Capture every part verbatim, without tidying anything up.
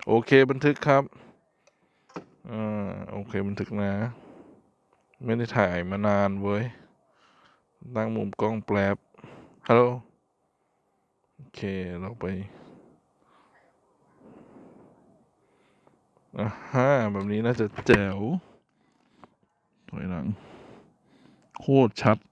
โอเคบันทึกครับอ่าโอเคบันทึกนะไม่ได้ถ่ายมานานเว้ยตั้งมุมกล้องแป๊บฮัลโหลโอเคเราไปอ่าฮะแบบนี้น่าจะแจ๋วถอยหลังโคตรชัด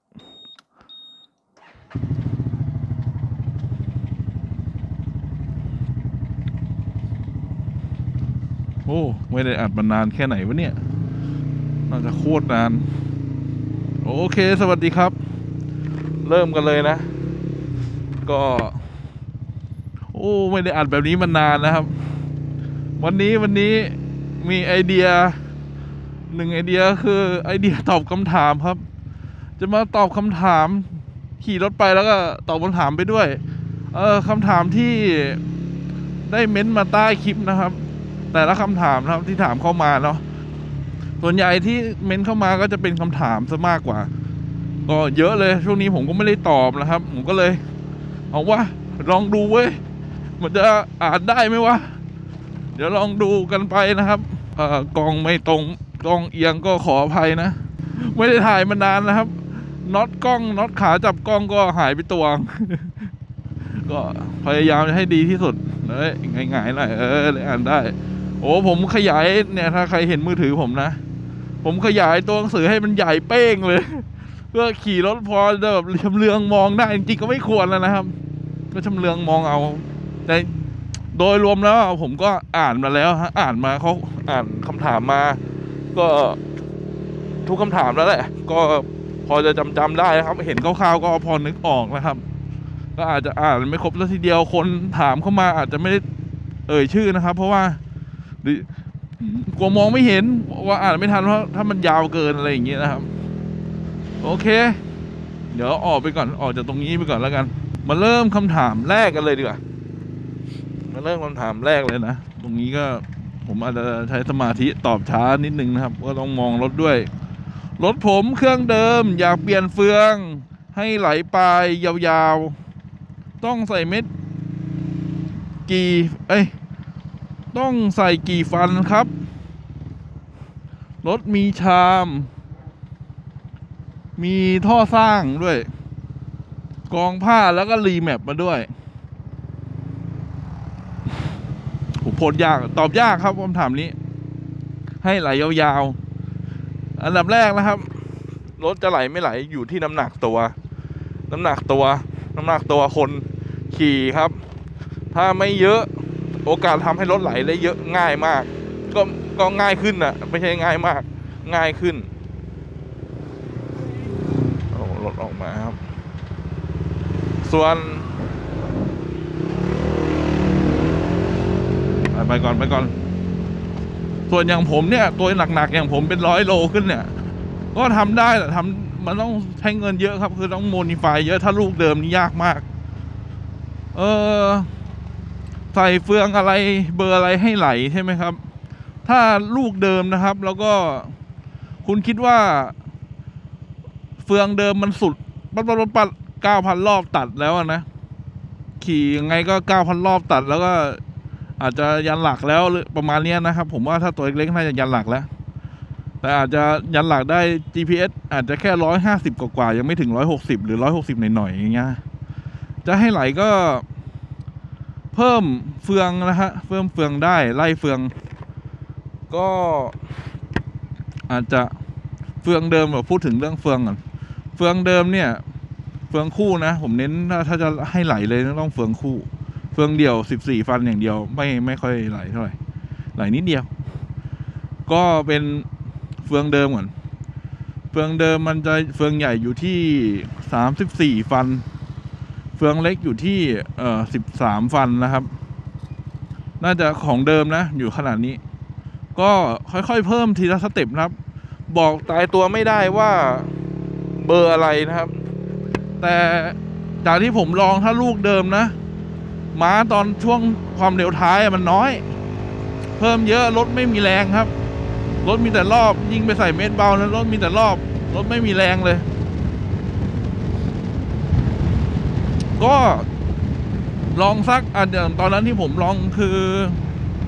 โอ้ไม่ได้อัดมานานแค่ไหนวะเนี่ยน่าจะโคตรนานโอเคสวัสดีครับเริ่มกันเลยนะก็โอ้ไม่ได้อัดแบบนี้มานานนะครับวันนี้วันนี้มีไอเดียหนึ่งไอเดียคือไอเดียตอบคำถามครับจะมาตอบคำถามขี่รถไปแล้วก็ตอบคำถามไปด้วยเออคำถามที่ได้เม้นต์มาใต้คลิปนะครับแต่ละคำถามนะครับที่ถามเข้ามาเนาะส่วนใหญ่ที่เม้นเข้ามาก็จะเป็นคำถามซะมากกว่าก็เยอะเลยช่วงนี้ผมก็ไม่ได้ตอบนะครับผมก็เลยเอาว่าลองดูเว้ยมันจะอ่านได้ไหมวะเดี๋ยวลองดูกันไปนะครับเอ่อกล้องไม่ตรงกล้องเอียงก็ขออภัยนะไม่ได้ถ่ายมานานนะครับน็อตกล้องน็อตขาจับกล้องก็หายไปตัว ก็พยายามให้ดีที่สุดเลยง่ายๆหน่อยเออเลยอ่านได้โอ้ผมขยายเนี่ยถ้าใครเห็นมือถือผมนะผมขยายตัวหนังสือให้มันใหญ่เป้งเลยเพื่อขี่รถพอจะแบบชำเลืองมองได้จริงๆก็ไม่ควรแล้วนะครับก็ชำเลืองมองเอาแต่โดยรวมแล้วผมก็อ่านมาแล้วฮะอ่านมาเขาอ่านคำถามมาก็ทุกคำถามแล้วแหละก็พอจะจำจำได้นะครับเห็นคร่าวๆก็พอนึกออกนะครับก็อาจจะอ่านไม่ครบแล้วทีเดียวคนถามเข้ามาอาจจะไม่ได้เอ่ยชื่อนะครับเพราะว่ากลัวมองไม่เห็นว่าอ่านไม่ทันเพราะถ้ามันยาวเกินอะไรอย่างเงี้ยนะครับโอเคเดี๋ยวออกไปก่อนออกจากตรงนี้ไปก่อนแล้วกันมาเริ่มคำถามแรกกันเลยดีกว่ามาเริ่มคำถามแรกเลยนะตรงนี้ก็ผมอาจจะใช้สมาธิตอบช้านิดนึงนะครับก็ต้องมองรถด้วยรถผมเครื่องเดิมอยากเปลี่ยนเฟืองให้ไหลปลายยาวๆต้องใส่เม็ดกี่เอ้ยต้องใส่กี่ฟันครับรถมีชามมีท่อสร้างด้วยกองผ้าแล้วก็รีแมปมาด้วยผมโพสยากตอบยากครับคำถามนี้ให้ไหลยาวๆอันดับแรกนะครับรถจะไหลไม่ไหลอยู่ที่น้ำหนักตัวน้ำหนักตัวน้ำหนักตัวคนขี่ครับถ้าไม่เยอะโอกาสทำให้รถไหลได้เยอะง่ายมากก็ก็ง่ายขึ้นนะไม่ใช่ง่ายมากง่ายขึ้นเอารถออกมาครับส่วนไปก่อนไปก่อนส่วนอย่างผมเนี่ยตัวหนักๆอย่างผมเป็นร้อยโลขึ้นเนี่ยก็ทำได้แต่ทำมันต้องใช้เงินเยอะครับคือต้องโมดิฟายเยอะถ้าลูกเดิมนี่ยากมากเออใส่เฟืองอะไรเบอร์อะไรให้ไหลใช่ไหมครับถ้าลูกเดิมนะครับแล้วก็คุณคิดว่าเฟืองเดิมมันสุดปัดปัดปัดปัดเก้าพันรอบตัดแล้วนะขี่ยังไงก็เก้าพันรอบตัดแล้วก็อาจจะยันหลักแล้วประมาณนี้นะครับผมว่าถ้าตัวเล็กๆน่าจะยันหลักแล้วแต่อาจจะยันหลักได้ จี พี เอส อาจจะแค่ร้อยห้าสิบกว่าๆยังไม่ถึงร้อยหกสิบหรือร้อยหกสิบหน่อยๆอย่างเงี้ยจะให้ไหลก็เพิ่มเฟืองนะฮะเพิ่มเฟืองได้ไล่เฟืองก็อาจจะเฟืองเดิมแบบพูดถึงเรื่องเฟืองก่อนเฟืองเดิมเนี่ยเฟืองคู่นะผมเน้นถ้าจะให้ไหลเลยต้องเฟืองคู่เฟืองเดี่ยวสิบสี่ฟันอย่างเดียวไม่ไม่ค่อยไหลเท่าไหร่ไหลนิดเดียวก็เป็นเฟืองเดิมก่อนเฟืองเดิมมันจะเฟืองใหญ่อยู่ที่สามสิบสี่ฟันเฟืองเล็กอยู่ที่เอ่อสิบสามฟันนะครับน่าจะของเดิมนะอยู่ขนาดนี้ก็ค่อยๆเพิ่มทีละสเต็ปนะครับบอกตายตัวไม่ได้ว่าเบอร์อะไรนะครับแต่จากที่ผมลองถ้าลูกเดิมนะม้าตอนช่วงความเร็วท้ายมันน้อยเพิ่มเยอะรถไม่มีแรงครับรถมีแต่รอบยิ่งไปใส่เม็ดเบานะรถมีแต่รอบรถไม่มีแรงเลยก็ลองสักอันอย่างตอนนั้นที่ผมลองคือ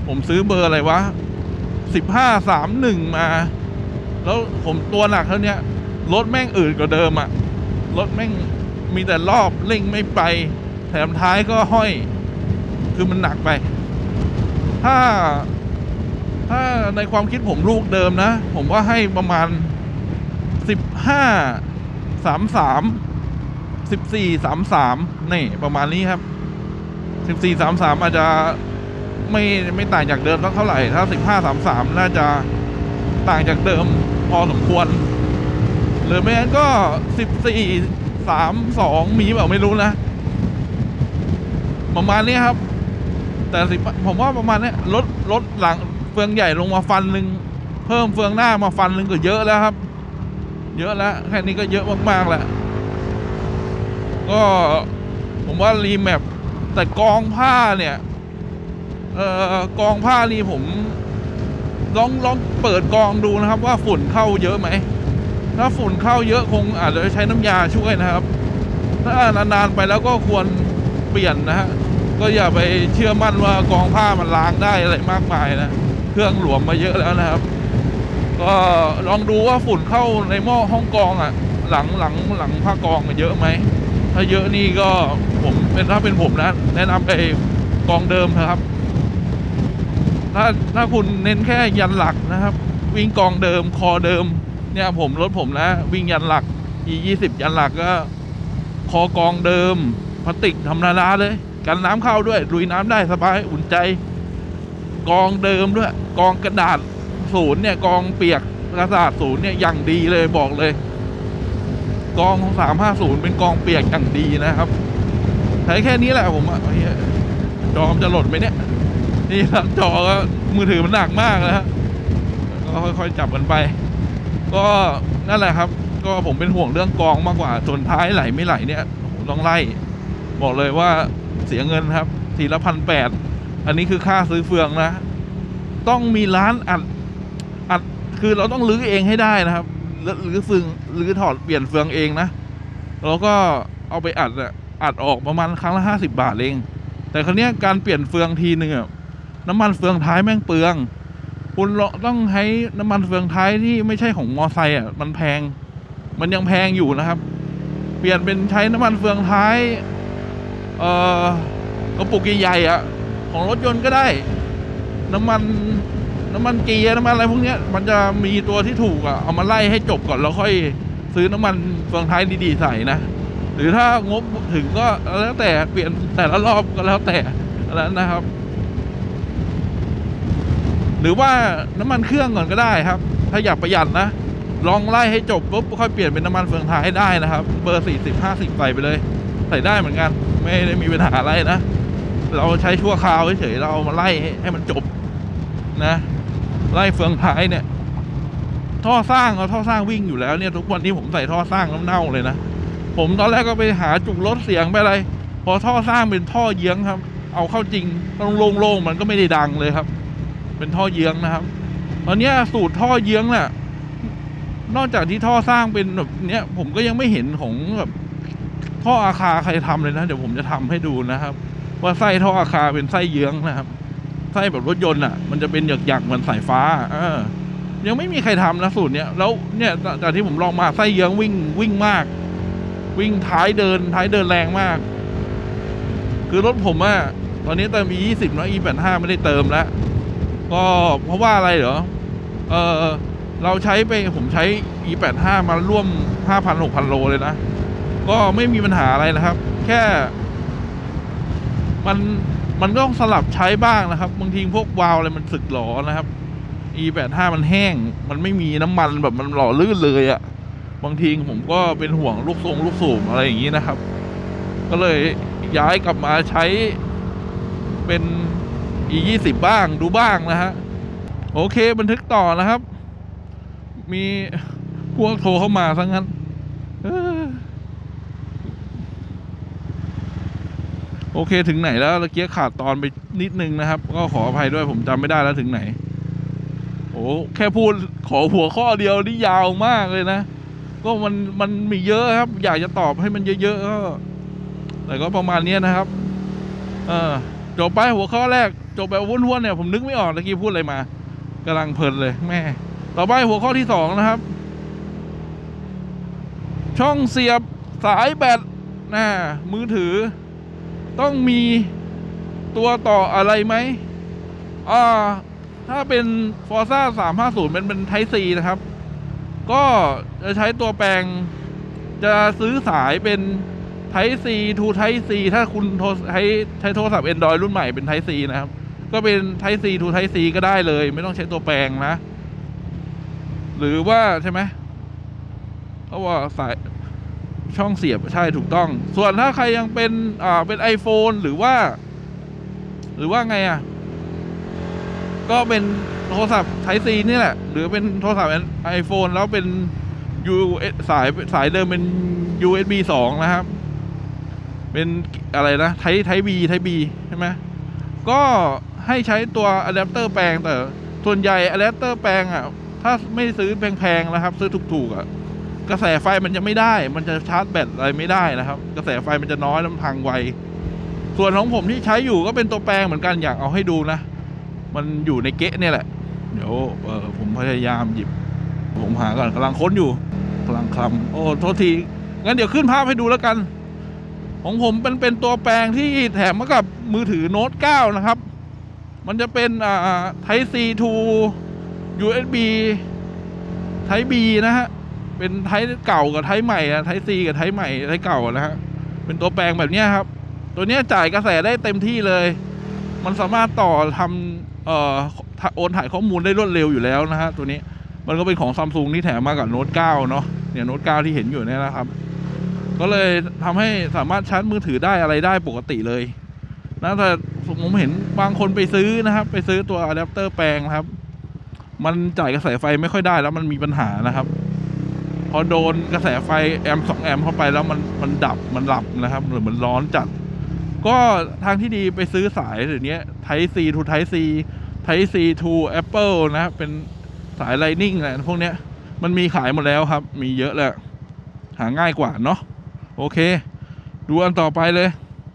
ผมซื้อเบอร์อะไรวะสิบห้าสามหนึ่งมาแล้วผมตัวหนักเท่านี้รถแม่งอืดกว่าเดิมอะรถแม่งมีแต่รอบเร่งไม่ไปแถมท้ายก็ห้อยคือมันหนักไปถ้าถ้าในความคิดผมลูกเดิมนะผมว่าให้ประมาณสิบห้าสามสามสิบสี่สามสามนี่ประมาณนี้ครับสิบสี่สามสามอาจจะไม่ไม่ต่างจากเดิมสักเท่าไหร่ถ้าสิบห้าสามสามน่าจะต่างจากเดิมพอสมควรหรือไม่งั้นก็สิบสี่สามสองมีเปล่าไม่รู้นะประมาณนี้ครับแต่สิผมว่าประมาณนี้ลดลดหลังเฟืองใหญ่ลงมาฟันหนึ่งเพิ่มเฟืองหน้ามาฟันหนึ่งก็เยอะแล้วครับเยอะแล้วแค่นี้ก็เยอะมากๆแล้วก็ผมว่ารีแมปแต่กองผ้าเนี่ยเอ่อกองผ้านี่ผมลองลองเปิดกองดูนะครับว่าฝุ่นเข้าเยอะไหมถ้าฝุ่นเข้าเยอะคงอาจจะใช้น้ำยาช่วยนะครับถ้านานๆไปแล้วก็ควรเปลี่ยนนะฮะก็อย่าไปเชื่อมั่นว่ากองผ้ามันล้างได้อะไรมากมายนะเครื่องหลวมมาเยอะแล้วนะครับก็ลองดูว่าฝุ่นเข้าในหม้อห้องกองอ่ะหลังหลังหลังผ้ากองเยอะไหมถ้าเยอะนี่ก็ผมเป็นถ้าเป็นผมนะแนะนำไปกองเดิมนะครับถ้าถ้าคุณเน้นแค่ยันหลักนะครับวิ่งกองเดิมคอเดิมเนี่ยผมรถผมนะวิ่งยันหลัก อี ยี่สิบ ยันหลักก็คอกองเดิมพลาสติกธรรมดาเลยกันน้ำเข้าด้วยลุยน้ำได้สบายอุ่นใจกองเดิมด้วยกองกระดาษศูนย์เนี่ยกองเปียกกระดาษศูนย์เนี่ยอย่างดีเลยบอกเลยกองสามห้าศูนย์เป็นกองเปียกอย่างดีนะครับใช้แค่นี้แหละผมอ่ะจอมจะหล่นไหมเนี่ยนี่ครับจอก็มือถือมันหนักมากนะฮะก็ค่อยๆจับกันไปก็นั่นแหละครับก็ผมเป็นห่วงเรื่องกองมากกว่าส่วนท้ายไหลไม่ไหลเนี่ยต้องไล่บอกเลยว่าเสียเงินครับทีละพันแปดอันนี้คือค่าซื้อเฟืองนะต้องมีร้านอัดอัดคือเราต้องรื้อเองให้ได้นะครับรื้อเฟืองรื้อถอดเปลี่ยนเฟืองเองนะแล้วก็เอาไปอัดอะอัดออกประมาณครั้งละห้าสิบบาทเองแต่ครั้งนี้การเปลี่ยนเฟืองทีหนึ่งอะน้ำมันเฟืองท้ายแม่งเปลืองคุณต้องใช้น้ำมันเฟืองท้ายที่ไม่ใช่ของมอไซค์อ่ะมันแพงมันยังแพงอยู่นะครับเปลี่ยนเป็นใช้น้ำมันเฟืองท้ายเอ่อกระปุกใหญ่ๆอ่ะของรถยนต์ก็ได้น้ำมันน้ำมันเกียร์น้ำมันอะไรพวกนี้มันจะมีตัวที่ถูกอ่ะเอามาไล่ให้จบก่อนแล้วค่อยซื้อน้ำมันเฟืองท้ายดีๆใส่นะหรือถ้างบถึงก็แล้วแต่เปลี่ยนแต่ละรอบก็แล้วแต่แล้วนะครับหรือว่าน้ำมันเครื่องก่อนก็ได้ครับถ้าอยากประหยัดนะลองไล่ให้จบปุ๊บค่อยเปลี่ยนเป็นน้ำมันเฟืองท้ายให้ได้นะครับเบอร์สี่สิบห้าสิบใส่ไปเลยใส่ได้เหมือนกันไม่ได้มีปัญหาอะไรนะเราใช้ชั่วคราวเฉยๆเราเอามาไล่ให้มันจบนะไล่เฟืองท้ายเนี่ยท่อสร้างเอาท่อสร้างวิ่งอยู่แล้วเนี่ยทุกวันที่ผมใส่ท่อสร้างน้ำเน่าเลยนะผมตอนแรกก็ไปหาจุกลดเสียงไปอะไรพอท่อสร้างเป็นท่อเยื้องครับเอาเข้าจริงต้องโล่งๆมันก็ไม่ได้ดังเลยครับเป็นท่อเยื้องนะครับตอนนี้สูตรท่อเยื้องน่ะนอกจากที่ท่อสร้างเป็นแบบเนี้ยผมก็ยังไม่เห็นของแบบท่ออาคาใครทำเลยนะเดี๋ยวผมจะทำให้ดูนะครับว่าไส้ท่ออาคาเป็นไส้เยื้องนะครับไส้แบบรถยนต์อ่ะมันจะเป็นหยักๆเหมือนสายฟ้าเออยังไม่มีใครทำนะสูตรเนี้ยแล้วเนี่ยจากที่ผมลองมาไส้เยื้องวิ่งวิ่งมากวิ่งท้ายเดินท้ายเดินแรงมากคือรถผมอ่ะตอนนี้เติม อี ยี่สิบ แล้ว อี แปดสิบห้าไม่ได้เติมแล้วก็เพราะว่าอะไรเหรอเออเราใช้ไปผมใช้ อี แปดสิบห้า มาร่วม ห้าพัน หกพัน โลเลยนะก็ไม่มีปัญหาอะไรนะครับแค่มันมันก็ต้องสลับใช้บ้างนะครับบางทีพวกวาล์วอะไรมันสึกหรอนะครับ อี แปดสิบห้า มันแห้งมันไม่มีน้ำมันแบบมันหล่อลื่นเลยอะ่ะบางทีผมก็เป็นห่วงลูกทรงลูกสูบอะไรอย่างนี้นะครับก็เลยย้ายกลับมาใช้เป็น อี ยี่สิบ บ้างดูบ้างนะฮะโอเคบันทึกต่อนะครับมีพวกโทรเข้ามาซะงั้นโอเคถึงไหนแล้วตะเกียขาดตอนไปนิดนึงนะครับก็ขออภัยด้วยผมจำไม่ได้แล้วถึงไหนโอ้แค่พูดขอหัวข้อเดียวนี่ยาวมากเลยนะก็มันมันมีเยอะครับอยากจะตอบให้มันเยอะๆก็แต่ก็ประมาณนี้นะครับเออจบไปหัวข้อแรกจบแบบว้วนๆเนี่ยผมนึกไม่ออกตะกี้พูดอะไรมากำลังเพลินเลยแม่ต่อไปหัวข้อที่สองนะครับช่องเสียบสายแบตนะมือถือต้องมีตัวต่ออะไรไหมอ่าถ้าเป็น Forza สามห้าศูนย์เป็นเป็น Type C นะครับก็จะใช้ตัวแปลงจะซื้อสายเป็น Type C to Type C ถ้าคุณใช้ใช้โทรศัพท์ Android รุ่นใหม่เป็น Type C นะครับก็เป็น Type C to Type C ก็ได้เลยไม่ต้องใช้ตัวแปลงนะหรือว่าใช่ไหมเพราะว่าสายช่องเสียบใช่ถูกต้องส่วนถ้าใครยังเป็นอ่าเป็น iPhone หรือว่าหรือว่าไงอ่ะก็เป็นโทรศัพท์ Type C นี่แหละหรือเป็นโทรศัพท์ iPhone แล้วเป็น U สายสายเดิมเป็น ยู เอส บี สองนะครับเป็นอะไรนะ Type Type B Type B ใช่ไหมก็ให้ใช้ตัวอะแดปเตอร์แปลงแต่ส่วนใหญ่อะแดปเตอร์แปลงอ่ะถ้าไม่ซื้อแพงๆนะครับซื้อถูกๆอ่ะกระแสไฟมันจะไม่ได้มันจะชาร์จแบตอะไรไม่ได้นะครับกระแสไฟมันจะน้อยแล้วมันพังไวส่วนของผมที่ใช้อยู่ก็เป็นตัวแปลงเหมือนกันอยากเอาให้ดูนะมันอยู่ในเก๊ะเนี่ยแหละเดี๋ยวเออผมพยายามหยิบผมหาก่อนกำลังค้นอยู่กำลังคลำโอ้โทษทีงั้นเดี๋ยวขึ้นภาพให้ดูแล้วกันของผมเป็นเป็นตัวแปลงที่แถมมากับมือถือโน้ตเก้านะครับมันจะเป็นอ่า Type C to ยู เอส บี Type B นะฮะเป็นไทป์เก่ากับไทป์ใหม่อะไทป์ C กับไทป์ใหม่ไทป์เก่านะฮะเป็นตัวแปลงแบบนี้ครับตัวนี้จ่ายกระแสได้เต็มที่เลยมันสามารถต่อทำเอ่อโอนถ่ายข้อมูลได้รวดเร็วอยู่แล้วนะฮะตัวนี้มันก็เป็นของ Samsung ที่แถมมากับโน้ตเก้าเนาะเนี่ยโน้ตเก้าที่เห็นอยู่เนี่ยนะครับก็เลยทำให้สามารถชาร์จมือถือได้อะไรได้ปกติเลยนะแต่ผมเห็นบางคนไปซื้อนะครับไปซื้อตัวอะแดปเตอร์แปลงครับมันจ่ายกระแสไฟไม่ค่อยได้แล้วมันมีปัญหานะครับพอโดนกระแสไฟแอมป์สองแอมป์เข้าไปแล้วมันมันดับมันหลับนะครับหรือมันร้อนจัดก็ทางที่ดีไปซื้อสายหรือเนี้ย Type C to Type C Type C to Apple นะเป็นสาย Lightning อะไรพวกเนี้ยมันมีขายหมดแล้วครับมีเยอะแล้วหาง่ายกว่าเนาะโอเคดูอันต่อไปเลย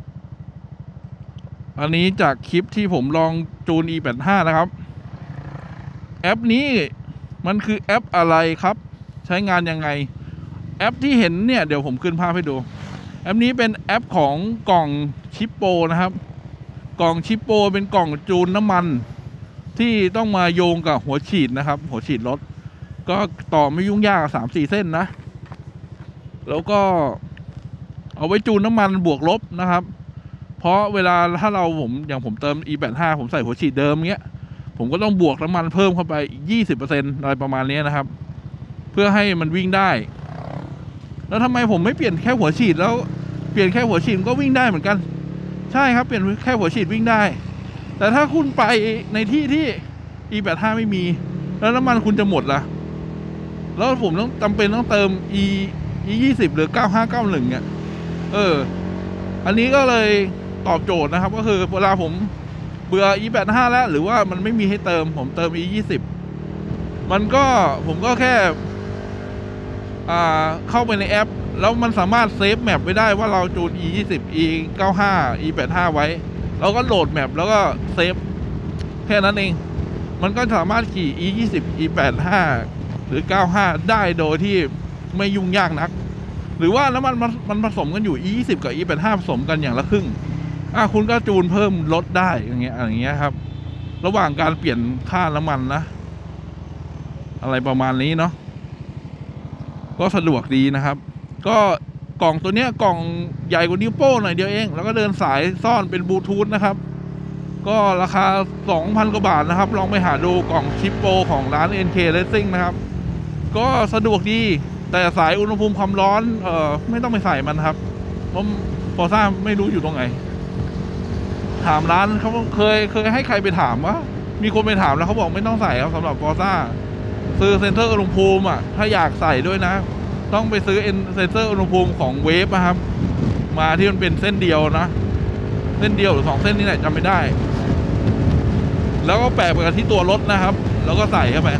อันนี้จากคลิปที่ผมลองจูน อี แปดสิบห้า นะครับแอปนี้มันคือแอปอะไรครับใช้งานยังไงแอปที่เห็นเนี่ยเดี๋ยวผมขึ้นภาพให้ดูแอปนี้เป็นแอปของกล่องชิปโปนะครับกล่องชิปโปเป็นกล่องจูนน้ำมันที่ต้องมาโยงกับหัวฉีดนะครับหัวฉีดรถก็ต่อไม่ยุ่งยากสามสี่เส้นนะแล้วก็เอาไว้จูนน้ำมันบวกลบนะครับเพราะเวลาถ้าเราผมอย่างผมเติม อี แปดสิบห้า ผมใส่หัวฉีดเดิมเงี้ยผมก็ต้องบวกน้ำมันเพิ่มเข้าไปอีก ยี่สิบเปอร์เซ็นต์ อะไรประมาณนี้นะครับเพื่อให้มันวิ่งได้แล้วทำไมผมไม่เปลี่ยนแค่หัวฉีดแล้วเปลี่ยนแค่หัวฉีดก็วิ่งได้เหมือนกันใช่ครับเปลี่ยนแค่หัวฉีดวิ่งได้แต่ถ้าคุณไปในที่ที่ อี แปดสิบห้า ไม่มีแล้วน้ำมันคุณจะหมดล่ะแล้วผมต้องจำเป็นต้องเติม E E ยี่สิบหรือเก้าห้าเก้าหนึ่งเนี่ยเอออันนี้ก็เลยตอบโจทย์นะครับก็คือเวลาผมเบื่อ อี แปดสิบห้า แล้วหรือว่ามันไม่มีให้เติมผมเติม E ยี่สิบมันก็ผมก็แค่อ่าเข้าไปในแอปแล้วมันสามารถเซฟแมปไว้ได้ว่าเราจูน E ยี่สิบ E เก้าห้า E แปดสิบห้า ไว้แล้วก็โหลดแมปแล้วก็เซฟแค่นั้นเองมันก็สามารถขี่ E ยี่สิบ E แปดสิบห้า หรือเก้าห้าได้โดยที่ไม่ยุ่งยากนักหรือว่าแล้วมันมันมันผสมกันอยู่ E ยี่สิบ กับ E แปดสิบห้า ผสมกันอย่างละครึ่งอ่ะคุณก็จูนเพิ่มลดได้อย่างเงี้ยอย่างเงี้ยครับระหว่างการเปลี่ยนค่าน้ำมันนะอะไรประมาณนี้เนาะก็สะดวกดีนะครับก็กล่องตัวเนี้ยกล่องใหญ่กว่านิ้วโป้งหน่อยเดียวเองแล้วก็เดินสายซ่อนเป็นบลูทูธนะครับก็ราคา สองพัน กว่าบาทนะครับลองไปหาดูกล่องชิปโปของร้าน เอ็น เค Racing นะครับก็สะดวกดีแต่สายอุณหภูมิความร้อนเอ่อไม่ต้องไปใส่มันครับเพราะพอซ่าไม่รู้อยู่ตรงไหนถามร้านเขาเคยเคยให้ใครไปถามว่ามีคนไปถามแล้วเขาบอกไม่ต้องใส่ครับสำหรับฟอร์ซ่าซื้อเซนเซอร์อุณหภูมิอ่ะถ้าอยากใส่ด้วยนะต้องไปซื้อเซนเซอร์อุณหภูมิของเวฟนะครับมาที่มันเป็นเส้นเดียวนะเส้นเดียวหรือสองเส้นนี่แหละจำไม่ได้แล้วก็แปะไปกับที่ตัวรถนะครับแล้วก็ใส่เข้าไป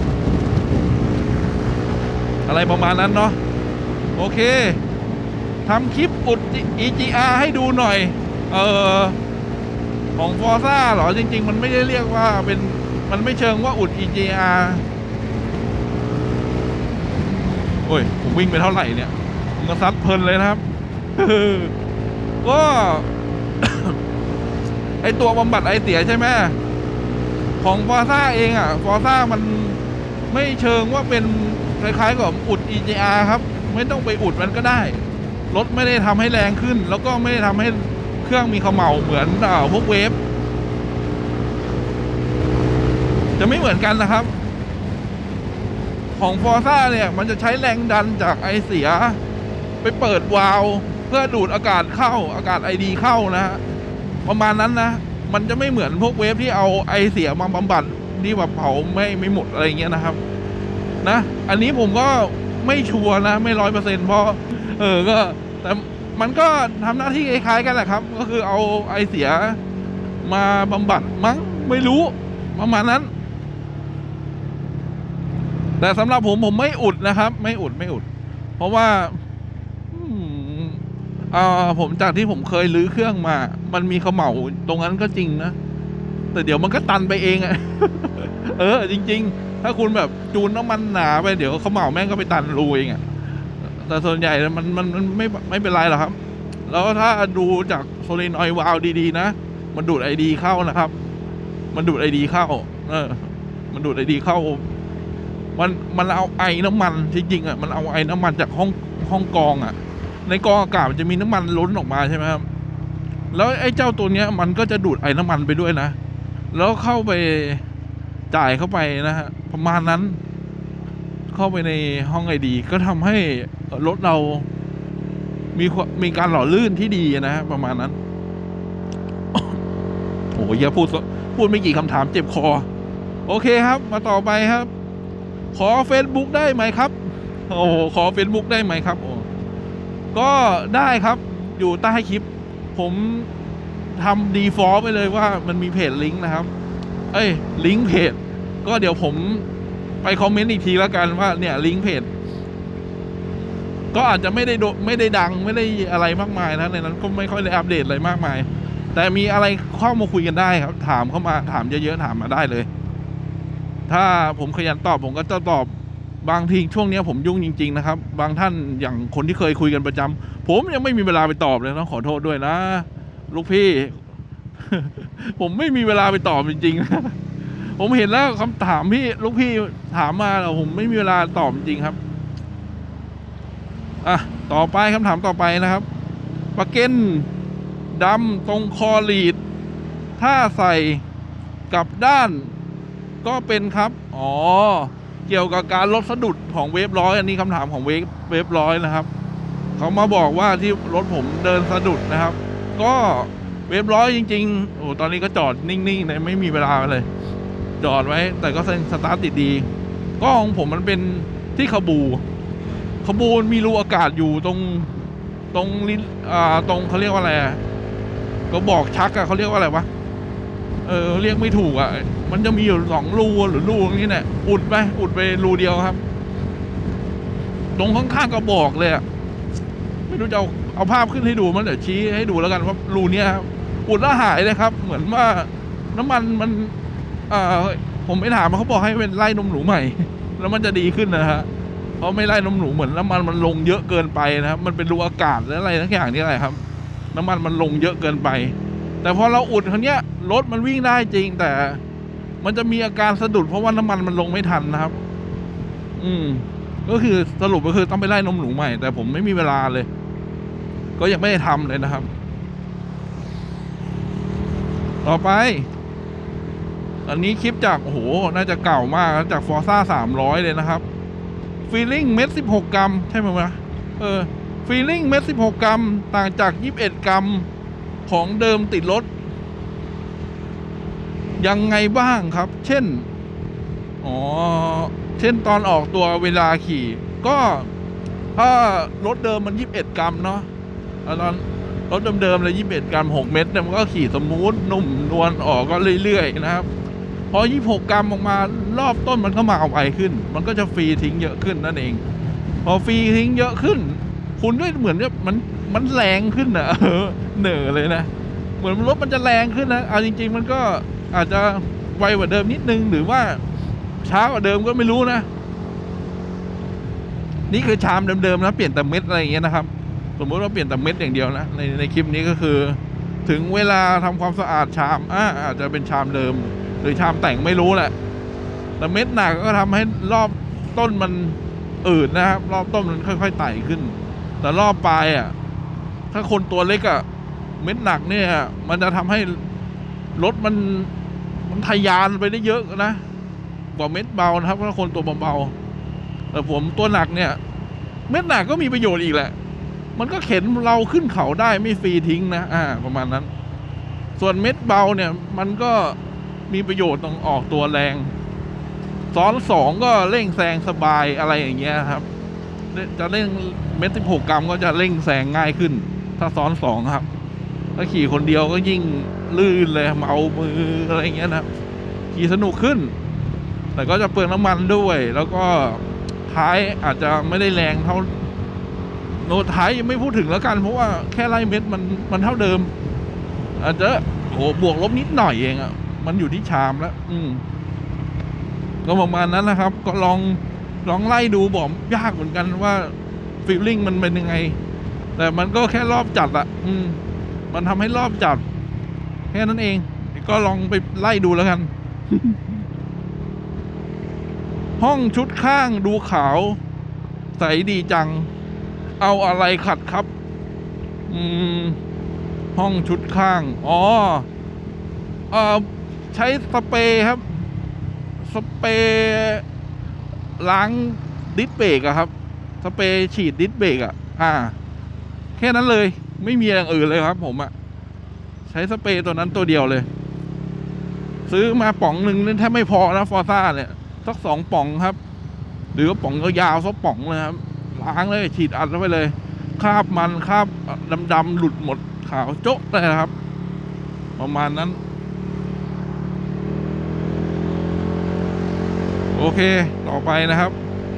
อะไรประมาณนั้นเนาะโอเคทำคลิปอุด อี จี อาร์ ให้ดูหน่อยเออของฟอร์ซ่าเหรอจริงๆมันไม่ได้เรียกว่าเป็นมันไม่เชิงว่าอุด อี จี อาร์ โอ้ยผมวิ่งไปเท่าไหร่เนี่ยมันซัดเพลินเลยนะครับ ก็ ไอตัวบำบัดไอเสียใช่ไหมของฟอร์ซ่าเองอ่ะฟอร์ซ่ามันไม่เชิงว่าเป็นคล้ายๆกับอุด อี จี อาร์ ครับไม่ต้องไปอุดมันก็ได้รถไม่ได้ทำให้แรงขึ้นแล้วก็ไม่ได้ทำให้เครื่องมีเขม่าเหมือนอ่าพวกเวฟจะไม่เหมือนกันนะครับของฟอร์ซ่าเนี่ยมันจะใช้แรงดันจากไอเสียไปเปิดวาล์วเพื่อดูดอากาศเข้าอากาศไอดีเข้านะฮะประมาณนั้นนะมันจะไม่เหมือนพวกเวฟที่เอาไอเสียมาบำบัดที่แบบเผาไม่ไม่หมดอะไรเงี้ยนะครับนะอันนี้ผมก็ไม่ชัวร์นะไม่ร้อยเปอร์เซ็นต์เพราะเออก็แต่มันก็ทำหน้าที่คล้ายๆกันแหละครับก็คือเอาไอเสียมาบำบัดมั้งไม่รู้ประมาณนั้นแต่สำหรับผมผมไม่อุดนะครับไม่อุดไม่อุดเพราะว่าอ่าผมจากที่ผมเคยลื้อเครื่องมามันมีเขม่าตรงนั้นก็จริงนะแต่เดี๋ยวมันก็ตันไปเองอะ เออจริงๆถ้าคุณแบบจูนน้ำมันหนาไปเดี๋ยวเขม่าแม่งก็ไปตันรูเองอะแต่ส่วนใหญ่มันมันมันไม่ไม่เป็นไรหรอกครับแล้วถ้าดูจากโซลินอยวาล์วดีๆนะมันดูดไอดีเข้านะครับมันดูดไอดีเข้าเออมันดูดไอดีเข้ามันมันเอาไอน้ำมันจริงๆอ่ะมันเอาไอน้ำมันจากห้องห้องกองอ่ะในกองอากาศมันจะมีน้ำมันล้นออกมาใช่ไหมครับแล้วไอ้เจ้าตัวเนี้ยมันก็จะดูดไอน้ำมันไปด้วยนะแล้วเข้าไปจ่ายเข้าไปนะฮะประมาณนั้นเข้าไปในห้องไอดีก็ทำให้รถเรามีมีการหล่อลื่นที่ดีนะฮะประมาณนั้นโอ้ยอย่าพูดพูดไม่กี่คำถามเจ็บคอโอเคครับมาต่อไปครับขอ Facebook ได้ไหมครับโอ้ขอ Facebook ได้ไหมครับโอ้ก็ได้ครับอยู่ใต้คลิปผมทำ default ไปเลยว่ามันมีเพจลิงก์นะครับเอ้ยลิงก์เพจก็เดี๋ยวผมไปคอมเมนต์อีกทีแล้วกันว่าเนี่ยลิงก์เพจก็อาจจะไม่ได้ไม่ได้ดังไม่ได้อะไรมากมายนะในนั้นก็ไม่ค่อยได้อัปเดตอะไรมากมายแต่มีอะไรเข้ามาคุยกันได้ครับถามเข้ามาถามเยอะๆถามมาได้เลยถ้าผมขยันตอบผมก็จะตอบบางทีช่วงนี้ผมยุ่งจริงๆนะครับบางท่านอย่างคนที่เคยคุยกันประจำผมยังไม่มีเวลาไปตอบเลยต้องขอโทษด้วยนะลูกพี่ ผมไม่มีเวลาไปตอบจริงๆนะผมเห็นแล้วคำถามพี่ลูกพี่ถามมาแล้วผมไม่มีเวลาตอบจริงครับอ่ะต่อไปคำถามต่อไปนะครับปะเก้นดำตรงคอลีดถ้าใส่กับด้านก็เป็นครับอ๋อเกี่ยวกับการลดสะดุดของเวฟร้อยอันนี้คำถามของเวฟเวฟร้อยนะครับเขามาบอกว่าที่รถผมเดินสะดุดนะครับก็เวฟร้อยจริงๆโอ้ตอนนี้ก็จอดนิ่งๆเลยไม่มีเวลาเลยจอดไว้แต่ก็สตาร์ทติดดีก็ของผมมันเป็นที่ขบูขบูมีรูอากาศอยู่ตรงตรงลิ้นอ่าตรงเขาเรียกว่าอะไรอ่ะก็บอกชักอะเขาเรียกว่าอะไรวะเออเรียกไม่ถูกอ่ะมันจะมีอยู่สองรูหรือรูอย่างนี้เนี่ยอุดไปอุดไปรูเดียวครับตรงข้างๆก็บอกเลยอ่ะไม่รู้จะเอาเอาภาพขึ้นให้ดูมันเดี๋ยวชี้ให้ดูแล้วกันว่ารูเนี้ยครับอุดแล้วหายเลยครับเหมือนว่าน้ำมันมันอ่าผมไปถามเขาบอกให้เป็นไล่นมหนูใหม่แล้วมันจะดีขึ้นนะฮะเพราะไม่ไล่นมหนูเหมือนน้ำมันมันลงเยอะเกินไปนะครับมันเป็นรูอากาศและอะไรทั้งอย่างนี้อะไรครับน้ำมันมันลงเยอะเกินไปแต่พอเราอุดคันเนี้ยรถมันวิ่งได้จริงแต่มันจะมีอาการสะดุดเพราะว่าน้ำมันมันลงไม่ทันนะครับอืมก็คือสรุปก็คือต้องไปไล่นมหนูใหม่แต่ผมไม่มีเวลาเลยก็ยังไม่ได้ทำเลยนะครับต่อไปอันนี้คลิปจากโอ้โหน่าจะเก่ามากจากฟอร์ซ่าสามร้อยเลยนะครับฟีลลิ่งเม็ดสิบหกกรัมใช่ไหมวะเออฟีลลิ่งเม็ดสิบหกกรัมต่างจากยี่สิบเอ็ดกรัมของเดิมติดรถยังไงบ้างครับเช่นอ๋อเช่นตอนออกตัวเวลาขี่ก็ถ้ารถเดิมมันยี่สิบเอ็ดกรัมเนาะตอนรถเดิมๆเลยยี่สิบเอ็ดกรัมหกเมตรมันก็ขี่สมูทนุ่มนวลออกก็เรื่อยๆนะครับพอยี่สิบหกกรัมออกมารอบต้นมันก็มาเอาไวขึ้นมันก็จะฟรีทิ้งเยอะขึ้นนั่นเองพอฟรีทิ้งเยอะขึ้นคุณก็เหมือนกับมันมันแรงขึ้นอ่ะเหน่อเลยนะเหมือนรถมันจะแรงขึ้นนะเอาจริงๆมันก็อาจจะไวกว่าเดิมนิดนึงหรือว่าช้ากว่าเดิมก็ไม่รู้นะนี่คือชามเดิมๆนะเปลี่ยนแต่เม็ดอะไรอย่างเงี้ยนะครับสมมติว่าเปลี่ยนแต่เม็ดอย่างเดียวนะในในคลิปนี้ก็คือถึงเวลาทำความสะอาดชามอ่าอาจจะเป็นชามเดิมหรือชามแต่งไม่รู้แหละแต่เม็ดหนักก็ทำให้รอบต้นมันอืดนะครับรอบต้นมันค่อยๆไต่ขึ้นแต่รอบปลายอ่ะถ้าคนตัวเล็กอ่ะเม็ดหนักเนี่ยมันจะทำให้รถมันมันทะยานไปได้เยอะนะกว่าเม็ดเบานะครับถ้าคนตัวเบาๆแต่ผมตัวหนักเนี่ยเม็ดหนักก็มีประโยชน์อีกแหละมันก็เข็นเราขึ้นเขาได้ไม่ฟรีทิ้งนะอ่าประมาณนั้นส่วนเม็ดเบาเนี่ยมันก็มีประโยชน์ต้องออกตัวแรงซ้อนสองก็เร่งแซงสบายอะไรอย่างเงี้ยครับจะเร่งเม็ดสิบหกกรัมก็จะเร่งแซงง่ายขึ้นถ้าซ้อนสองครับถ้าขี่คนเดียวก็ยิ่งลื่นเลยเมามืออะไรอย่างเงี้ยนะขี่สนุกขึ้นแต่ก็จะเปลืองน้ำมันด้วยแล้วก็ท้ายอาจจะไม่ได้แรงเท่าโน้ตท้ายยังไม่พูดถึงแล้วกันเพราะว่าแค่ไล่เม็ดมันมันเท่าเดิมอาจจะโอ้บวกลบนิดหน่อยเองอ่ะมันอยู่ที่ชามแล้วอืมก็ประมาณนั้นนะครับก็ลองลองไล่ดูบอกยากเหมือนกันว่าฟีลลิ่งมันเป็นยังไงแต่มันก็แค่รอบจัดอ่ะอืมมันทำให้รอบจัดแค่นั้นเองก็ลองไปไล่ดูแล้วกัน ห้องชุดข้างดูขาวใสดีจังเอาอะไรขัดครับอืมห้องชุดข้างอ๋อเอ่อใช้สเปรย์ครับสเปรย์ล้างดิสเบรกอะครับสเปรย์ฉีดดิสเบรกอะอ่าแค่นั้นเลยไม่มีอย่างอื่นเลยครับผมอะใช้สเปรย์ตัวนั้นตัวเดียวเลยซื้อมาป๋องหนึ่งนี่แทบไม่พอนะฟอร์ซ่าเนี่ยสักสองป๋องครับหรือว่าป๋องยาวๆสักป๋องเลยครับล้างเลยฉีดอัดเข้าไปเลยคราบมันคราบดำๆหลุดหมดขาวโจ๊ะเลยครับประมาณนั้นโอเคต่อไปนะครับ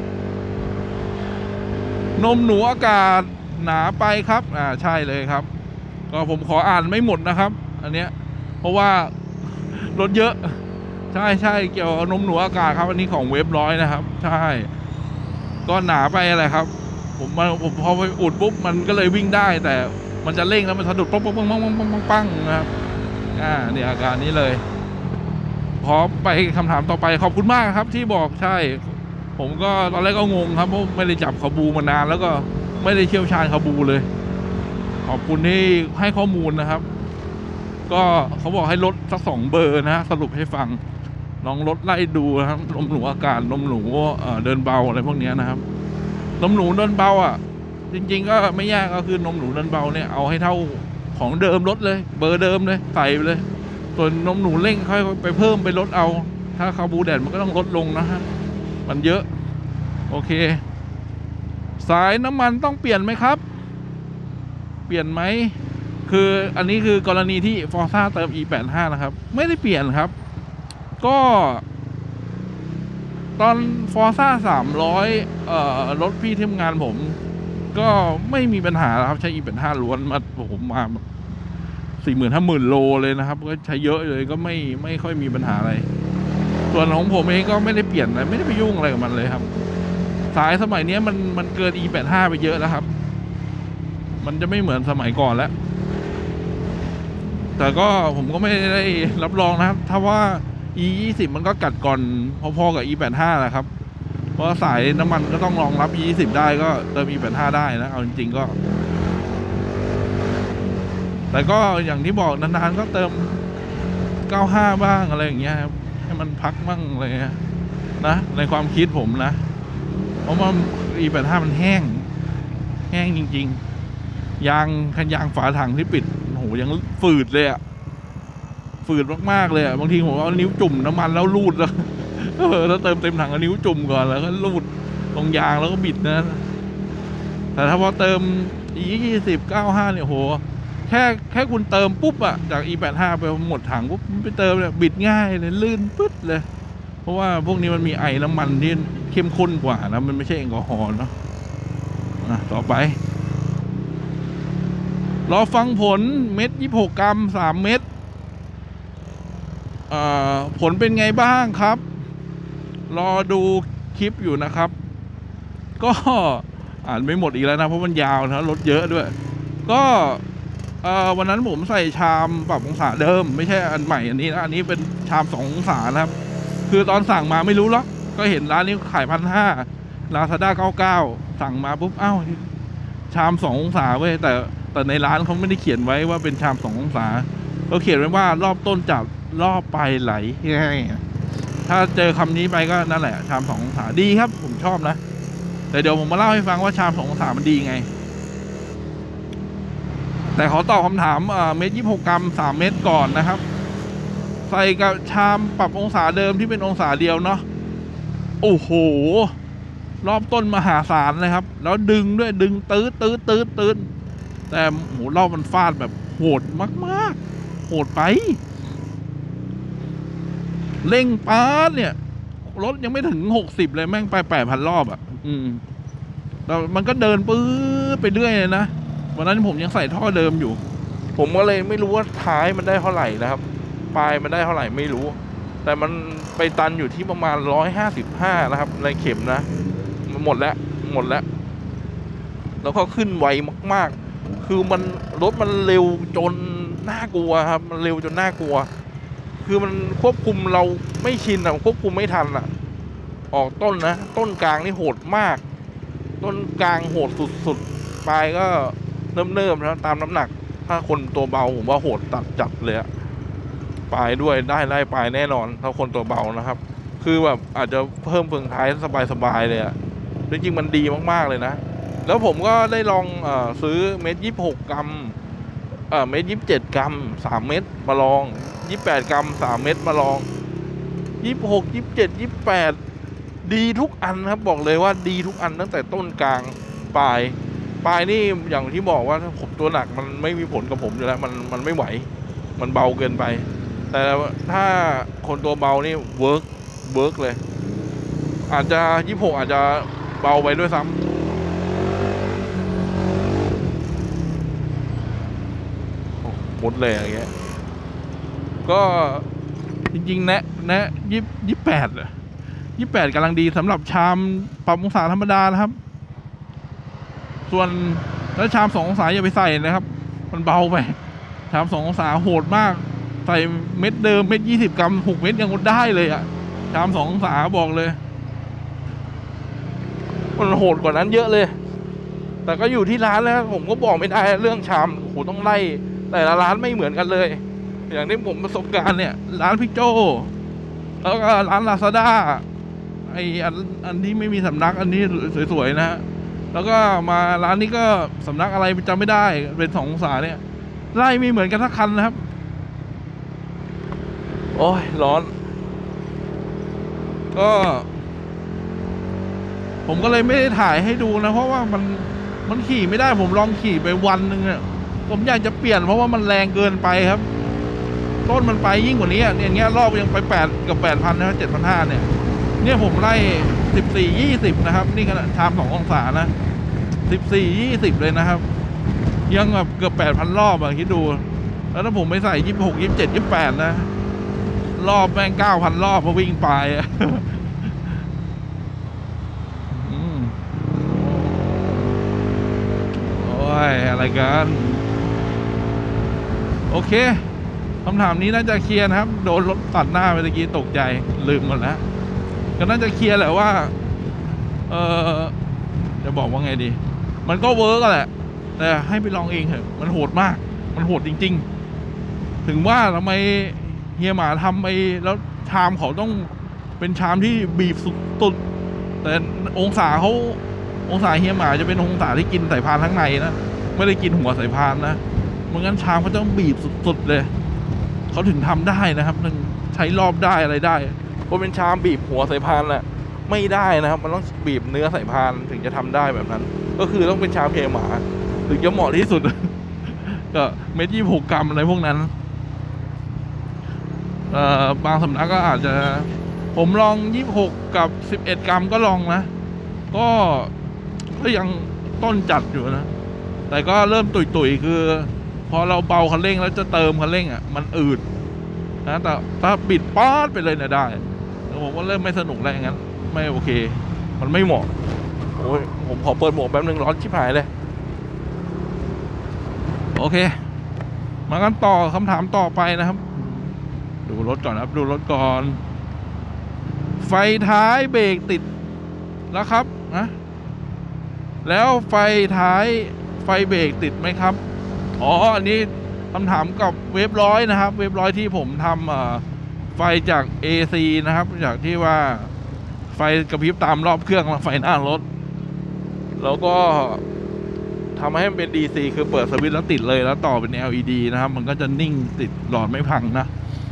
นมหนูอากาศหนาไปครับอ่าใช่เลยครับก็ผมขออ่านไม่หมดนะครับอันเนี้ยเพราะว่ารถเยอะใช่ใช่เกี่ยวกับนมหนูอากาศครับอันนี้ของเว็บร้อยนะครับใช่ก็หนาไปอะไรครับผมมาผมพอไปอุดปุ๊บมันก็เลยวิ่งได้แต่มันจะเร่งแล้วมันสะดุดปังปังปังปังปังปังปังนะครับอ่าเนี่ยอาการนี้เลยพอไปคำถามต่อไปขอบคุณมากครับที่บอกใช่ผมก็ตอนแรกก็งงครับเพราะไม่ได้จับคาบูมานานแล้วก็ไม่ได้เชี่ยวชาญคาบูเลยขอบคุณที่ให้ข้อมูลนะครับก็เขาบอกให้ลดสักสองเบอร์นะสรุปให้ฟังลองลดไล่ดูนะครับนมหนูอากาศนมหนูเดินเบาอะไรพวกนี้นะครับนมหนูเดินเบาอ่ะจริงๆก็ไม่ยากก็คือนมหนูเดินเบาเนี่ยเอาให้เท่าของเดิมลดเลยเบอร์เดิมเลยใส่ไปเลยส่วนนมหนูเร่งค่อยไปเพิ่มไปลดเอาถ้าคาบูแดดมันก็ต้องลดลงนะฮะมันเยอะโอเคสายน้ำมันต้องเปลี่ยนไหมครับเปลี่ยนไหมคืออันนี้คือกรณีที่ Forza เติม อี แปดสิบห้า นะครับไม่ได้เปลี่ยนครับก็ตอน Forza สามร้อยเอ่อรถพี่ที่ทำงานผมก็ไม่มีปัญหาครับใช้ อี แปดสิบห้า ล้วนมาผมมาสี่หมื่นห้าหมื่นโลเลยนะครับก็ใช้เยอะเลยก็ไม่ไม่ค่อยมีปัญหาอะไรส่วนของผมเองก็ไม่ได้เปลี่ยนอะไรไม่ได้ไปยุ่งอะไรกับมันเลยครับสายสมัยนี้มันมันเกิน อี แปดสิบห้า ไปเยอะแล้วครับมันจะไม่เหมือนสมัยก่อนแล้วแต่ก็ผมก็ไม่ได้รับรองนะครับถ้าว่า อี ยี่สิบ มันก็กัดก่อนพอๆกับ อี แปดสิบห้า แหละครับเพราะสายน้ำมันก็ต้องรองรับ อี ยี่สิบ ได้ก็เติม อี แปดสิบห้า ได้นะเอาจริงๆก็แต่ก็อย่างที่บอกนานๆก็เติมเก้าสิบห้าบ้างอะไรอย่างเงี้ยครับให้มันพักบ้างอะไรนะในความคิดผมนะเพราะว่า อี แปดสิบห้า มันแห้งแห้งจริงๆยางคันยางฝาถังที่ปิดโอ้โหยังฝืดเลยอะฝืดมากๆเลยอะบางทีผมเอานิ้วจุ่มน้ำมันแล้วลูดแล้วเออแล้วเติมเต็มถังเอานิ้วจุ่มก่อนแล้วก็ลูดตรงยางแล้วก็บิดนะแต่ถ้าพอเติม อี ยี่สิบ เก้าสิบห้า เนี่ยโหแค่แค่คุณเติมปุ๊บอะจาก อี แปดสิบห้า ไปหมดถังปุ๊บไปเติมเนี่ยบิดง่ายเลยลื่นปึ๊ดเลยเพราะว่าพวกนี้มันมีไอน้ำมันที่เข้มข้นกว่านะมันไม่ใช่แอลกอฮอล์เนาะต่อไปรอฟังผลเม็ดยี่สิบหกกรัมสามเม็ดผลเป็นไงบ้างครับรอดูคลิปอยู่นะครับก็อ่านไม่หมดอีกแล้วนะเพราะมันยาวนะรถเยอะด้วยก็วันนั้นผมใส่ชามปรับองศาเดิมไม่ใช่อันใหม่อันนี้นะอันนี้เป็นชามสององศานะครับคือตอนสั่งมาไม่รู้หรอกก็เห็นร้านนี้ขายพันห้าลาซาด้าเก้าเก้าสั่งมาปุ๊บอ้าวชามสององศาเว้ยแต่แต่ในร้านเขาไม่ได้เขียนไว้ว่าเป็นชามสององศาเขาเขียนไว้ว่ารอบต้นจับรอบปลายไหลง่ายๆถ้าเจอคำนี้ไปก็นั่นแหละชามสององศาดีครับผมชอบนะแต่เดี๋ยวผมมาเล่าให้ฟังว่าชามสององศามันดีไงแต่ขอตอบคำถามเม็ดยี่สิบหกกรัมสามเม็ดก่อนนะครับใส่กับชามปรับองศาเดิมที่เป็นองศาเดียวเนาะโอ้โหรอบต้นมหาศาลเลยครับแล้วดึงด้วยดึงตื้อตื้อตื้อตื้อแต่โหรอบมันฟาดแบบโหดมากๆโหดไปเร่งปาดเนี่ยรถยังไม่ถึงหกสิบเลยแม่งไปแปดพันรอบอ่ะอืมแล้วมันก็เดินปื้อไปเรื่อยเลยนะวันนั้นผมยังใส่ท่อเดิมอยู่ผมก็เลยไม่รู้ว่าท้ายมันได้เท่าไหร่นะครับปลายมันได้เท่าไหร่ไม่รู้แต่มันไปตันอยู่ที่ประมาณร้อยห้าสิบห้านะครับในเข็มนะมันหมดแล้วหมดแล้วแล้วก็ขึ้นไวมากๆคือมันรถมันเร็วจนน่ากลัวครับมันเร็วจนน่ากลัวคือมันควบคุมเราไม่ชินอะควบคุมไม่ทันอะออกต้นนะต้นกลางนี่โหดมากต้นกลางโหดสุดๆปลายก็เนิ่มๆนะตามน้ำหนักถ้าคนตัวเบาผมว่าโหดตัดจัดเลยอะปลายด้วยได้ไล่ปลายแน่นอนถ้าคนตัวเบานะครับคือแบบอาจจะเพิ่มเฟืองท้ายสบายๆเลยอะจริงๆมันดีมากๆเลยนะแล้วผมก็ได้ลองเอ่อซื้อเม็ดยี่สิบหกกรัมเอ่อเม็ดยี่สิบเจ็ดกรัมสามเม็ดมาลองยี่สิบแปดกรัมสามเม็ดมาลองยี่สิบหก ยี่สิบเจ็ด ยี่สิบแปดดีทุกอันครับบอกเลยว่าดีทุกอันตั้งแต่ต้นกลางปลายปลายนี่อย่างที่บอกว่าผมตัวหนักมันไม่มีผลกับผมอยู่แล้วมันมันไม่ไหวมันเบาเกินไปแต่ถ้าคนตัวเบานี่เวิร์กเวิร์กเลยอาจจะยี่สิบหกอาจจะเบาไปด้วยซ้ำหมดเลยอย่างเงี้ยก็จริงๆแนะแนะยี่ยี่แปดอะยี่แปดกำลังดีสำหรับชามปรับองศาธรรมดานะครับ ส่วนแล้วชามสององศาอย่าไปใส่นะครับมันเบาไปชามสององศาโหดมากใส่เม็ดเดิมเม็ดยี่สิบกรัมหกเม็ดยังงดได้เลยอะชามสององศาบอกเลยมันโหดกว่านั้นเยอะเลยแต่ก็อยู่ที่ร้านแล้วผมก็บอกไม่ได้เรื่องชามโหต้องไล่แต่ละร้านไม่เหมือนกันเลยอย่างที่ผมประสบการณ์เนี่ยร้านพี่โจแล้วก็ร้านลาซาด้าไออันอันที่ไม่มีสำนักอันนี้สวยๆนะฮะแล้วก็มาร้านนี้ก็สำนักอะไรจำไม่ได้เป็นสององศาเนี่ยไล่ไม่เหมือนกันทักคันนะครับโอ้ยร้อนก็ผมก็เลยไม่ได้ถ่ายให้ดูนะเพราะว่ามันมันขี่ไม่ได้ผมลองขี่ไปวันหนึ่งอะผมอยากจะเปลี่ยนเพราะว่ามันแรงเกินไปครับต้นมันไปยิ่งกว่านี้อย่างเงี้ยรอบยังไปแปดกับแปดพันนะเจ็ดพันห้าเนี่ยเนี่ยผมไล่สิบสี่ยี่สิบนะครับนี่ขนาดชามสององศานะสิบสี่ยี่สิบเลยนะครับยังแบบเกือบแปดพันรอบอะคิดดูแล้วถ้าผมไปใส่ยี่สิบหกยี่สิบเจ็ดยี่สิบแปดนะรอบแม่งเก้าพันรอบพอวิ่งไปอะโอ้ยอะไรกันโอเคคำถามนี้น่าจะเคลียร์นะครับโดนรถตัดหน้าไปตะกี้ตกใจลืมหมดแล้วก็น่าจะเคลียร์แหละว่าเออจะบอกว่าไงดีมันก็เวิร์กแหละแต่ให้ไปลองเองเถอะมันโหดมากมันโหดจริงๆถึงว่าทำไมเฮียหมาทำไปแล้วชามเขาต้องเป็นชามที่บีบสุดๆแต่องศาเขาองศาเฮียหมาจะเป็นองศาที่กินสายพานข้างในนะไม่ได้กินหัวสายพานนะไม่งั้นชามเขาต้องบีบสุดๆเลยเขาถึงทำได้นะครับมันใช้รอบได้อะไรได้เพราะเป็นชามบีบหัวสายพานแหละไม่ได้นะครับมันต้องบีบเนื้อสายพานถึงจะทำได้แบบนั้นก็คือต้องเป็นชามเฮียหมาถึงจะเหมาะที่สุด ก็เม็ดยี่สิบหกกรัมอะไรพวกนั้นเอ่อบางสำนักก็อาจจะผมลองยี่สิบหกกับสิบเอ็ดกรัมก็ลองนะก็ก็ยังต้นจัดอยู่นะแต่ก็เริ่มตุยๆคือพอเราเบาคันเร่งแล้วจะเติมคันเร่งอ่ะมันอืดนะแต่ถ้าบิดป๊อดไปเลยเนี่ยได้แต่ผมก็เริ่มไม่สนุกแล้วอย่างนั้นไม่โอเคมันไม่เหมาะโอ้ยผมขอเปิดหมวกแป๊บนึงร้อนชิบหายเลยโอเคมากันต่อคำถามต่อไปนะครับดูรถก่อนครับดูรถก่อนไฟท้ายเบรกติดแล้วครับนะแล้วไฟท้ายไฟเบรกติดไหมครับอ๋ออันนี้คำถามกับเว็บร้อยนะครับเว็บร้อยที่ผมทำไฟจาก เอ ซี นะครับจากที่ว่าไฟกระพริบตามรอบเครื่องไฟหน้ารถแล้วก็ทำให้มันเป็น ดี ซี คือเปิดสวิตช์แล้วติดเลยแล้วต่อเป็น แอล อี ดี นะครับมันก็จะนิ่งติดหลอดไม่พังนะ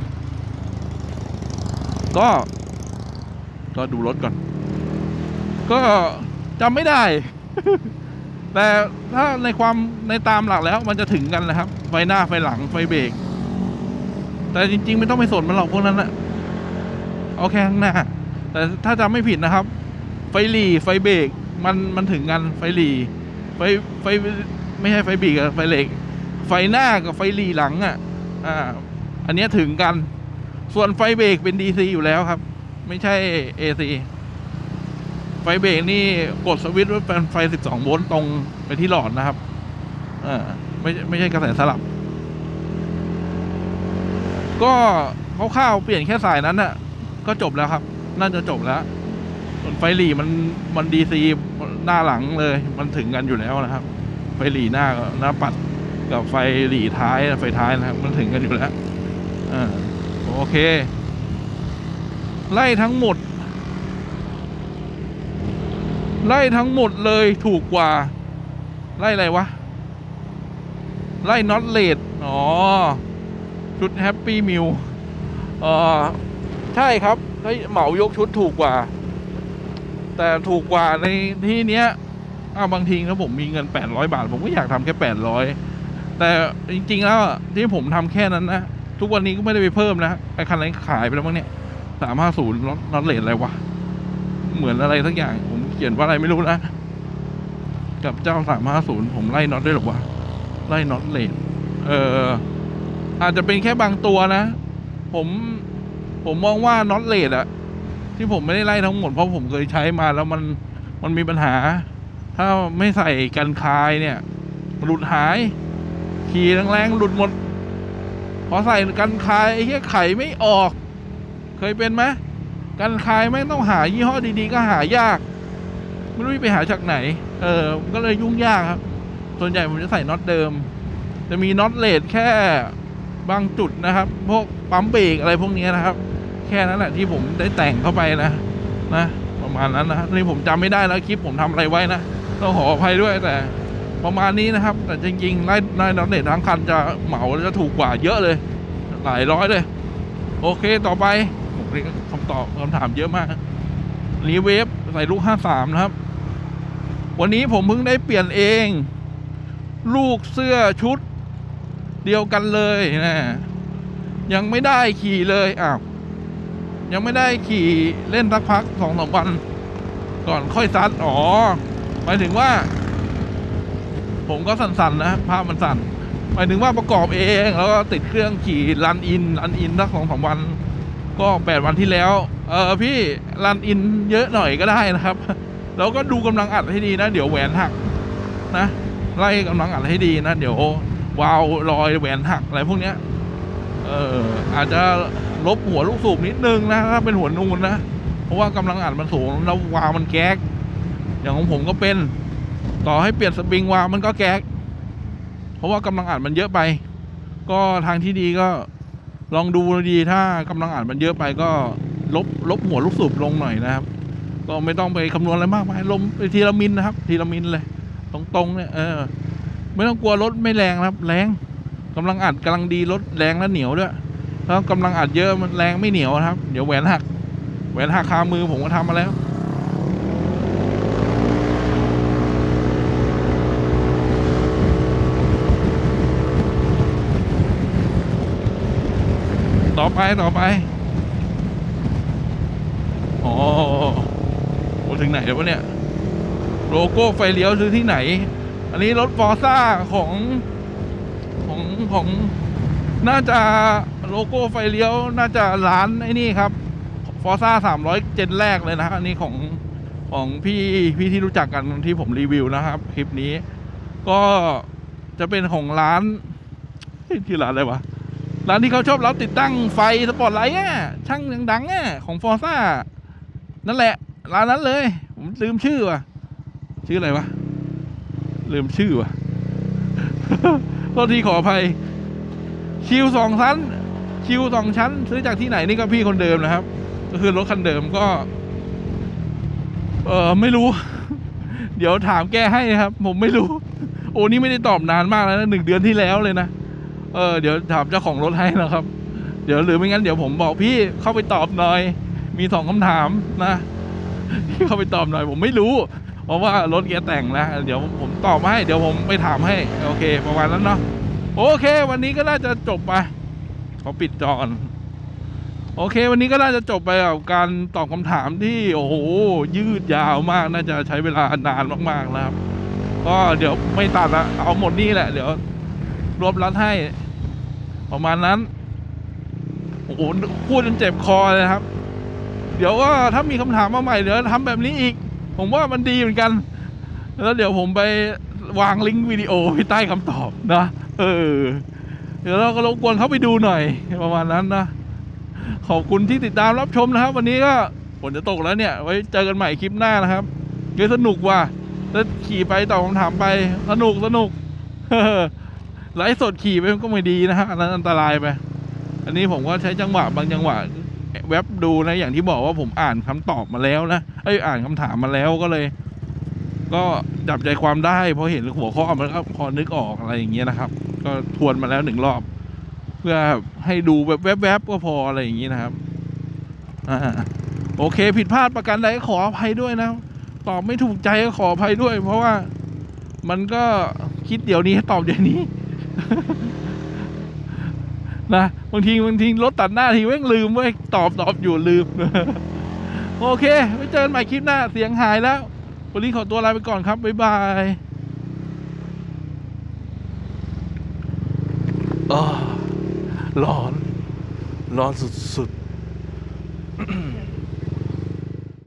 ก็ก็ดูรถก่อนก็จำไม่ได้ แต่ถ้าในความในตามหลักแล้วมันจะถึงกันนะครับไฟหน้าไฟหลังไฟเบรกแต่จริงๆไม่ต้องไปสนมันหรอกพวกนั้นนะเอาแค่ข้างหน้าแต่ถ้าจำไม่ผิดนะครับไฟหลีไฟเบรกมันมันถึงกันไฟหลีไฟไฟไม่ใช่ไฟเบรกกับไฟเบรกไฟหน้ากับไฟหลีหลังอ่ะอ่าอันนี้ถึงกันส่วนไฟเบรกเป็น ดี ซี อยู่แล้วครับไม่ใช่ เอ ซี ไฟเบรกนี่กดสวิตช์ว่าเป็นไฟสิบสองโวลต์ตรงไปที่หลอดนะครับอ่าไม่ไม่ใช่กระแสสลับก็คร่าวๆเปลี่ยนแค่สายนั้นน่ะก็จบแล้วครับน่าจะจบแล้วส่วนไฟหลีมันมัน ดี ซี หน้าหลังเลยมันถึงกันอยู่แล้วนะครับไฟหลีหน้าหน้าปัดกับไฟหลีท้ายไฟท้ายนะครับมันถึงกันอยู่แล้วอ่าโอเคไล่ทั้งหมดไล่ทั้งหมดเลยถูกกว่าไล่อะไรวะไล่น็อตเลดอ๋อชุดแฮปปี้มิลเออใช่ครับถ้าเหมายกชุดถูกกว่าแต่ถูกกว่าในที่เนี้ยอ้าวบางทีถ้าผมมีเงินแปดร้อยบาทผมก็อยากทำแค่แปดร้อยแต่จริงๆแล้วที่ผมทำแค่นั้นนะทุกวันนี้ก็ไม่ได้ไปเพิ่มนะไอ้คันไหนขายไปแล้วมั้งเนี่ยสามห้าศูนย์น็อตเลดอะไรวะเหมือนอะไรสักอย่างผมเขียนว่าอะไรไม่รู้นะกับเจ้าสามห้าศูนย์ผมไล่น็อตได้หรอวะไล่น็อตเลดเอออาจจะเป็นแค่บางตัวนะผมผมมองว่าน็อตเลดอะที่ผมไม่ได้ไล่ทั้งหมดเพราะผมเคยใช้มาแล้วมันมันมีปัญหาถ้าไม่ใส่กันคายเนี่ยหลุดหายขี่แรงๆหลุดหมดพอใส่กันคายไอ้แค่ไขไม่ออกเคยเป็นไหมกันคายไม่ต้องหายี่ห้อดีๆก็หายากไม่รู้ไปหาจากไหนเออก็เลยยุ่งยากครับส่วนใหญ่ผมจะใส่น็อตเดิมจะมีน็อตเลดแค่บางจุดนะครับพวกปั๊มเบรกอะไรพวกนี้นะครับแค่นั้นแหละที่ผมได้แต่งเข้าไปนะนะประมาณนั้นนะนี่ผมจำไม่ได้แล้วคลิปผมทำอะไรไว้นะต้องขออภัยด้วยแต่ประมาณนี้นะครับแต่จริงๆไล่ไล่น็อตเลดทั้งคันจะเหมาจะถูกกว่าเยอะเลยหลายร้อยเลยโอเคต่อไปคำตอบคำถามเยอะมากรีเวฟใส่ลูกห้าสามนะครับวันนี้ผมเพิ่งได้เปลี่ยนเองลูกเสื้อชุดเดียวกันเลยนะยังไม่ได้ขี่เลยอ้าวยังไม่ได้ขี่เล่นสักพักสองสามวันก่อนค่อยซัดอ๋อหมายถึงว่าผมก็สั่นๆนะภาพมันสั่นหมายถึงว่าประกอบเองแล้วก็ติดเครื่องขี่รันอินรันอินสักสองสามวันก็แปดวันที่แล้วเออพี่รันอินเยอะหน่อยก็ได้นะครับแล้วก็ดูกำลังอัดให้ดีนะเดี๋ยวแหวนหักนะไล่กำลังอัดให้ดีนะเดี๋ยววาล์วรอยแหวนหักอะไรพวกเนี้ยเอออาจจะลบหัวลูกสูบนิดนึงนะถ้าเป็นหัวนูนนะเพราะว่ากำลังอัดมันสูงแล้ววาล์วมันแก๊กอย่างของผมก็เป็นต่อให้เปลี่ยนสปริงวาล์วมันก็แก๊กเพราะว่ากำลังอัดมันเยอะไปก็ทางที่ดีก็ลองดูดีถ้ากำลังอัดมันเยอะไปก็ลบลบหัวลูกสูบลงหน่อยนะครับก็ไม่ต้องไปคำนวณอะไรมากมายลมไปทีละมิลนะครับทีละมิลเลยตรงๆเนี่ยเออไม่ต้องกลัวรถไม่แรงนะครับแรงกำลังอัดกำลังดีรถแรงและเหนียวด้วยถ้ากำลังอัดเยอะมันแรงไม่เหนียวนะครับเดี๋ยวแหวนหักแหวนหักคามือผมก็ทำมาแล้วต่อไปต่อไปอ๋อโอ้ถึงไหนแล้ววะเนี่ยโลโก้ไฟเลี้ยวซื้อที่ไหนอันนี้รถฟอร์ซ่าของของของน่าจะโลโก้ไฟเลี้ยวน่าจะร้านไอ้นี่ครับฟอร์ซ่าสามร้อยเจนแรกเลยนะอันนี้ของของพี่พี่ที่รู้จักกันที่ผมรีวิวนะครับคลิปนี้ก็จะเป็นของร้านที่ร้านอะไรวะร้านที่เขาชอบรับติดตั้งไฟสปอตไลท์อ่ะช่างดังๆอ่ะของฟอร์ซ่านั่นแหละร้านนั้นเลยผมลืมชื่อว่ะชื่ออะไรวะลืมชื่อว่ะ โทษทีขออภัยคิวสองชั้นคิวสองชั้นซื้อจากที่ไหนนี่ก็พี่คนเดิมนะครับก็คือรถคันเดิมก็เออไม่รู้ เดี๋ยวถามแกให้นะครับผมไม่รู้โอ้นี่ไม่ได้ตอบนานมากแล้วนะหนึ่งเดือนที่แล้วเลยนะเออเดี๋ยวถามเจ้าของรถให้นะครับเดี๋ยวหรือไม่งั้นเดี๋ยวผมบอกพี่เข้าไปตอบหน่อยมีสองคำถามนะพี่เข้าไปตอบหน่อยผมไม่รู้เพราะว่ารถแกแต่งนะเดี๋ยวผมตอบให้เดี๋ยวผมไปถามให้โอเคประมาณนั้นเนาะโอเควันนี้ก็น่าจะจบไปเขาปิดจอก่อนโอเควันนี้ก็น่าจะจบไปกับการตอบคำถามที่โอ้โหยืดยาวมากน่าจะใช้เวลานานมากๆนะครับก็เดี๋ยวไม่ตัดละเอาหมดนี่แหละเดี๋ยวรวบรัดให้ประมาณนั้นโอ้โหพูดจนเจ็บคอเลยครับเดี๋ยวว่าถ้ามีคำถามมาใหม่เดี๋ยวทำแบบนี้อีกผมว่ามันดีเหมือนกันแล้วเดี๋ยวผมไปวางลิงก์วิดีโอไว้ใต้คำตอบนะเออเดี๋ยวเราก็รบกวนเข้าไปดูหน่อยประมาณนั้นนะขอบคุณที่ติดตามรับชมนะครับวันนี้ก็ฝนจะตกแล้วเนี่ยไว้เจอกันใหม่คลิปหน้านะครับเกสนุกว่ะแล้วขี่ไปตอบคำถามไปสนุกสนุกไลฟ์สดขี่ไปก็ไม่ดีนะฮะอันนั้นอันตรายไปอันนี้ผมก็ใช้จังหวะบางจังหวะเว็บดูนะอย่างที่บอกว่าผมอ่านคำตอบมาแล้วนะไอ้อ่านคำถามมาแล้วก็เลยก็จับใจความได้พอเห็นหัวข้อมันก็พอนึกออกอะไรอย่างเงี้ยนะครับก็ทวนมาแล้วหนึ่งรอบเพื่อให้ดูแบบแวบๆก็พออะไรอย่างงี้นะครับอ่าโอเคผิดพลาดประการใดก็ขออภัยด้วยนะตอบไม่ถูกใจก็ขออภัยด้วยเพราะว่ามันก็คิดเดี๋ยวนี้ตอบเดี๋ยวนี้ นะบางทีบางทีรถตัดหน้าทีเว้งลืมเว้ยตอบตอบอยู่ลืม โอเคไว้เจอกันใหม่คลิปหน้าเสียงหายแล้ววันนี้ขอตัวลาไปก่อนครับบ๊ายบายร้อนร้อนสุดๆ